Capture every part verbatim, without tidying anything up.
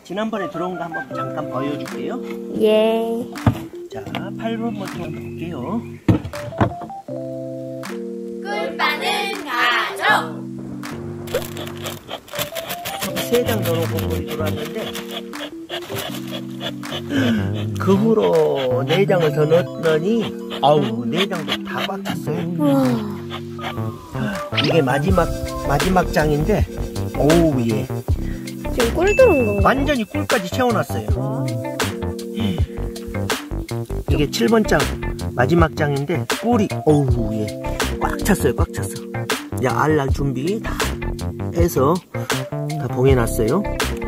지난번에 들어온 거 한번 잠깐 보여줄게요. 예. 자, 팔 번 먼저 볼게요. 꿀 빠는 가족. 세 장 넣어놓고 거의 들어왔는데 그 후로 네 장을 더 넣었더니 아우 네 장도 다 박혔어요. 우와. 이게 마지막 마지막 장인데 오우 예. 지금 꿀 들어온 건가? 완전히 꿀까지 채워놨어요. 이게 칠 번 장 마지막 장인데 꿀이 오우 예. 꽉 찼어요. 꽉 찼어. 이제 알날 준비 다 해서 다 봉해놨어요.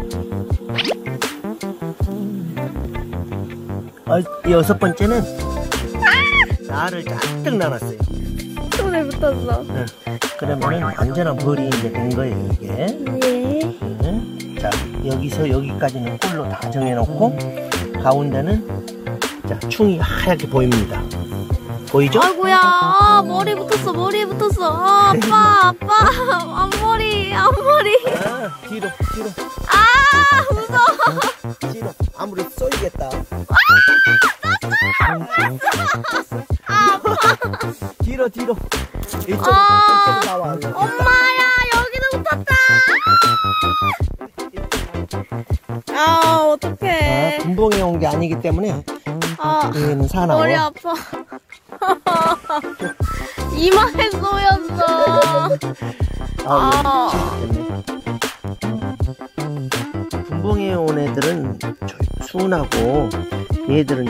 어, 여섯 번째는 알을 잔뜩 나눴어요. 손에 붙었어. 네. 그러면은 완전한 벌이 이제 된 거예요, 이게. 예. 네. 자, 여기서 여기까지는 꿀로 다 정해놓고, 가운데는, 자, 충이 하얗게 보입니다. 보이죠? 아이고야, 아, 머리 붙었어, 머리에 붙었어. 아, 아빠, 아빠, 앞머리, 앞머리. 아, 뒤로, 뒤로. 아, 무서워. 뒤로. 아무래도 쏘이겠다. 아, 아빠. 뒤로, 뒤로. 이쪽, 아, 이쪽 나와. 엄마야, 여기도 붙었다. 아, 어떡해. 아, 분봉에 온 게 아니기 때문에, 아, 여기는 사나워. 머리 아파. 이마에 쏘였어. 아, 분봉에 온 애들은 저희 순하고 얘들은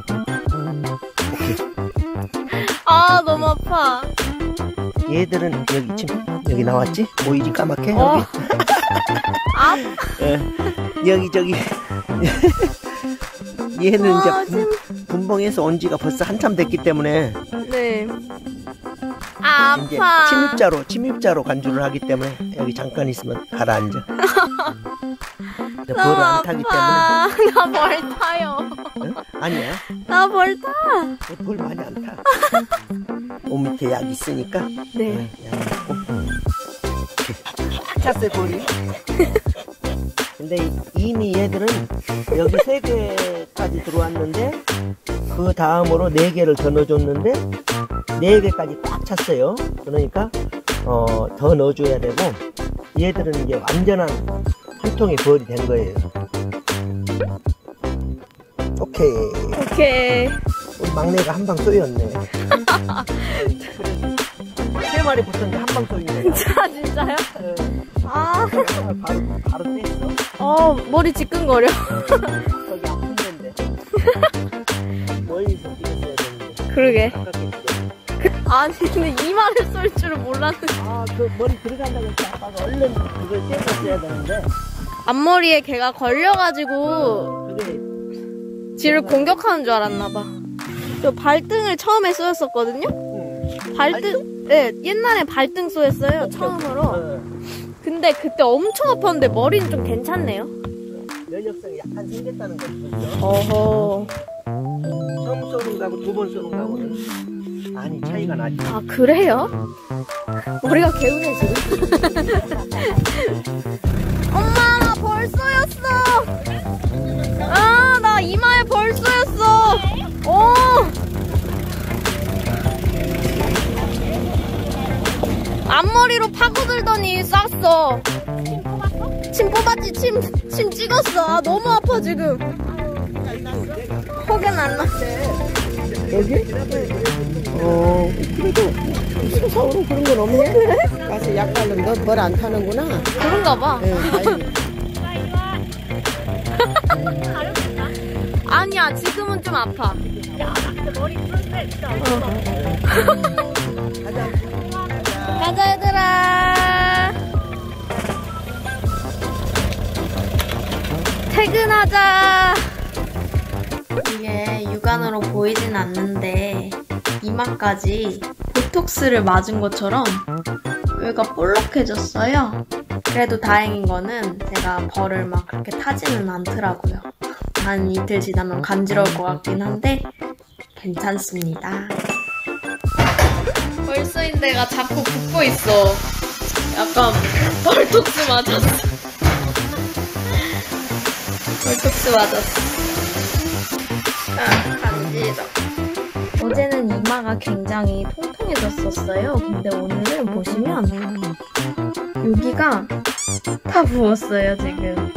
이렇게 아, 너무 아파. 얘들은 여기 지금 여기 나왔지? 보이지 까맣게 어. 여기. 아, 예, 여기 저기 얘는 아, 이제 분, 분봉에서 온 지가 벌써 한참 됐기 때문에 네. 아, 이제 아파. 침입자로 침입자로 간주를 하기 때문에 여기 잠깐 있으면 가라앉아. 벌을 너무 안 타기 아파. 나 벌 타요. 때문에. 응? 아니야. 나 벌 타. 벌 많이 안 타. 옷 밑에 약 있으니까. 네. 약 먹고. 이렇게 찼어요 벌이. 근데 이미 얘들은 여기 세 개까지 들어왔는데 그 다음으로 네 개를 더 넣어줬는데 네 개까지 꽉 찼어요. 그러니까 어, 더 넣어줘야 되고 얘들은 이제 완전한 한 통의 벌이 된 거예요. 오케이. 오케이. 우리 막내가 한 방 쏘였네. 세 마리 붙었는데 한 방 쏘였네. 진짜, 진짜요? 아, 바로 바로 떼있어. 어, 머리 지끈거려. 저기 아픈 데인데. 멀리서 뛰었어야 되는데. 그러게. 가깝게 뛰었어. 아니, 근데 이마를 쏠 줄은 몰랐는데. 아, 그 머리 들어간다고 해서 아빠가 얼른 그걸 떼었어야 되는데. 앞머리에 걔가 걸려가지고 어, 그게 지를 공격하는 줄 알았나봐. 저 발등을 처음에 쏘였었거든요? 응. 발등, 네, 옛날에 발등 쏘였어요, 처음으로. 어, 근데 그때 엄청 아팠는데 머리는 좀 괜찮네요. 면역성이 약간 생겼다는 거죠. 어허. 처음 쏘는 거하고 두 번 쏘는 거하고는 많이 차이가 나지. 아, 그래요? 머리가 개운해, 지금. 엄마, 나 벌 쏘였어! 아, 나 이마에 벌 쏘였어! 어! 앞머리로 파고들더니 쐈어. 침 뽑았어? 침 뽑았지, 침, 침 찍었어. 아, 너무 아파, 지금. 혹은 안 났어. 여기? 어, 그래도 수사오로 그런 건 없네? 가서 약 바른 너 벌 안 타는구나. 그런가 봐. 네, 다행이네. 아니야, 지금은 좀 아파. 머리 풀때 진짜. 가자, 얘들아. 퇴근하자. 이게 육안으로 보이진 않는데 이마까지 보톡스를 맞은 것처럼 여기가 볼록해졌어요. 그래도 다행인 거는 제가 벌을 막 그렇게 타지는 않더라고요. 한 이틀 지나면 간지러울 것 같긴 한데 괜찮습니다. 벌써인 데가 자꾸 붓고 있어. 약간 벌톡스 맞았어. 볼톡스 맞았어. 아, 간지러. 어제는 이마가 굉장히 통통해졌었어요. 근데 오늘은 보시면 여기가 다 부었어요, 지금.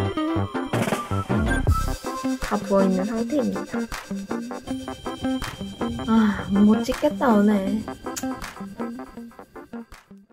다 부어있는 상태입니다. 아, 못 찍겠다, 오늘.